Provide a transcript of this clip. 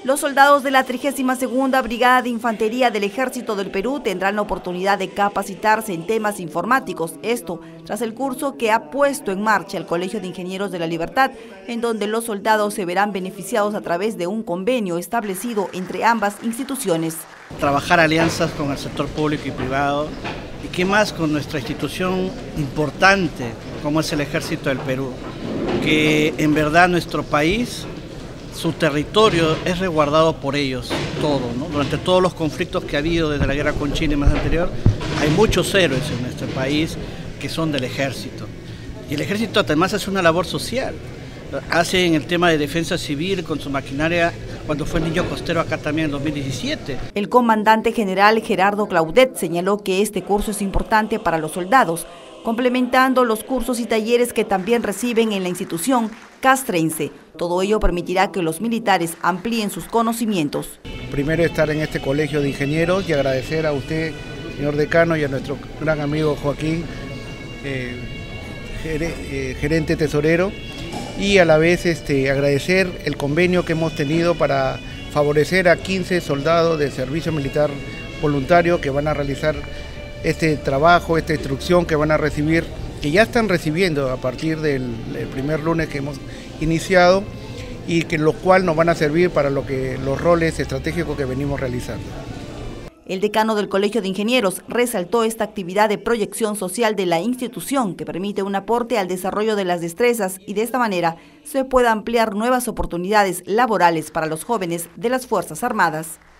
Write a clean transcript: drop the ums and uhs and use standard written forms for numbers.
Los soldados de la 32ª Brigada de Infantería del Ejército del Perú tendrán la oportunidad de capacitarse en temas informáticos, esto tras el curso que ha puesto en marcha el Colegio de Ingenieros de la Libertad, en donde los soldados se verán beneficiados a través de un convenio establecido entre ambas instituciones. Trabajar alianzas con el sector público y privado, y qué más con nuestra institución importante como es el Ejército del Perú, que en verdad nuestro país, su territorio es resguardado por ellos, todo, ¿no? Durante todos los conflictos que ha habido desde la guerra con China y más anterior, hay muchos héroes en nuestro país que son del ejército. Y el ejército además hace una labor social, hace en el tema de defensa civil con su maquinaria cuando fue el Niño Costero acá también en 2017. El comandante general Gerardo Claudet señaló que este curso es importante para los soldados, complementando los cursos y talleres que también reciben en la institución castrense. Todo ello permitirá que los militares amplíen sus conocimientos. Primero estar en este colegio de ingenieros y agradecer a usted, señor decano, y a nuestro gran amigo Joaquín, gerente tesorero, y a la vez agradecer el convenio que hemos tenido para favorecer a 15 soldados de servicio militar voluntario que van a realizar este trabajo, esta instrucción que van a recibir, que ya están recibiendo a partir del primer lunes que hemos iniciado, y que lo cual nos van a servir para los roles estratégicos que venimos realizando. El decano del Colegio de Ingenieros resaltó esta actividad de proyección social de la institución que permite un aporte al desarrollo de las destrezas y de esta manera se pueda ampliar nuevas oportunidades laborales para los jóvenes de las Fuerzas Armadas.